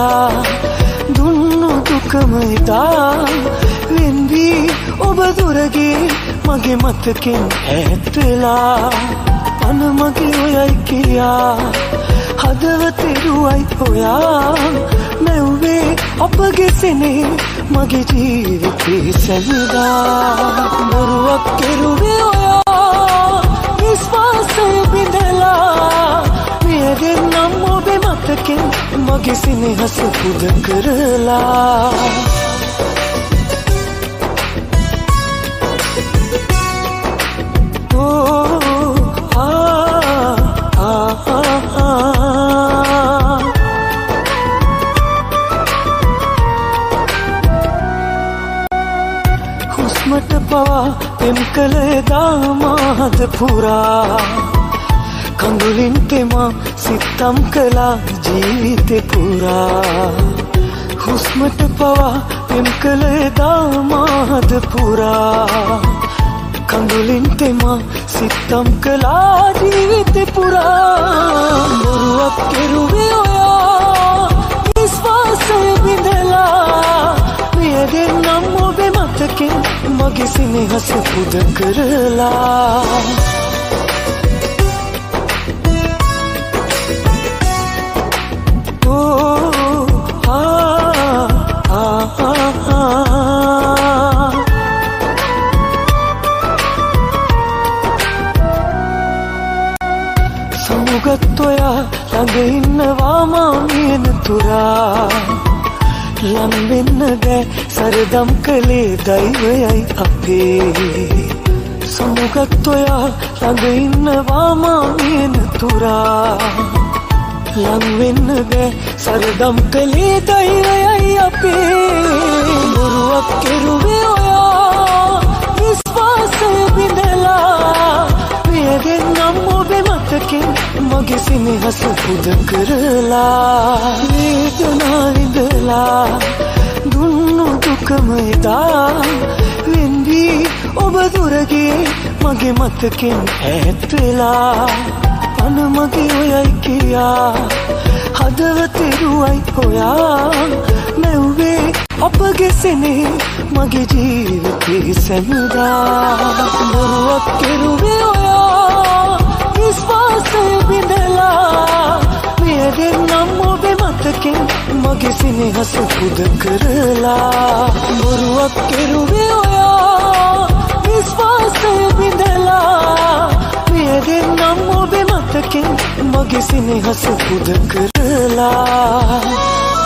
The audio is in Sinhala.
දුන්නු දුකම එදා වෙන්දී ඔබ දුරගේ මගේ මතකෙන් ඈත් වෙලා අන මගේ ඔයයි කියා හදවතේ රුවයි හොයා නැව්වේ අපගේ සෙනේ මගේ ජීවිතේ සැනදා බොරුවක් කෙරුවේ ඔයා විශ්වාසය බිඳලා මේ දෙන්නම් ඔබේ මතකෙන් මගේ සෙනෙහස පුද කරලා හුස්මට පවා පෙම් කළ එදා මාද පුරා කඳුලින් තෙමා සිතම් කළා ජීවිතේ පුරා හුස්මට පවා පෙම් කළ එදා මාද පුරා කඳුලින් තෙමා සිතම් කළා ජීවිතේ පුරා බොරුවක් කෙරුවේ ඔයා විශ්වාසය බිඳලා මේ දෙන්නම් ඔබේ මතකෙන් මගේ සෙනෙහස පුද කරලා සමුගත් ඔයා ළඟ ඉන්නවා මා මියන තුරා ලං වෙන්න බෑ සරදම් කළේ දෛවයයි අපේ සමුගත් ඔයා ළඟ ඉන්නවා මා මියන තුරා ලං වෙන්න බෑ සරදම් කළේ දෛවයයි අපේ බොරුවක් කෙරුවේ ඔයා විශ්වාසය බිඳලා මේ දෙන්නම් ඔබේ මතකෙන් මගේ සෙනෙහස පුද කරලා වේදනා විඳලා දුන්නු දුකම එදා වෙන්දී ඔබ දුරගේ මගේ මතකෙන් ඈත් වෙලා අන මගේ ඔයයි කියා හදවතේ රුවයි හොයා නැව්වේ අපගේ සෙනේ මගේ ජීවිතේ සැනදා බොරුවක් කෙරුවේ ඔයා විශ්වාසය බිඳලා මේ දෙන්නම් ඔබේ මතකෙන් මගේ සෙනෙහස පුද කරලා බොරුවක් කෙරුවේ ඔයා විශ්වාසය බිඳලා මේ දෙන්නම් ඔබේ මතකෙන් මගේ සෙනෙහස පුද කරලා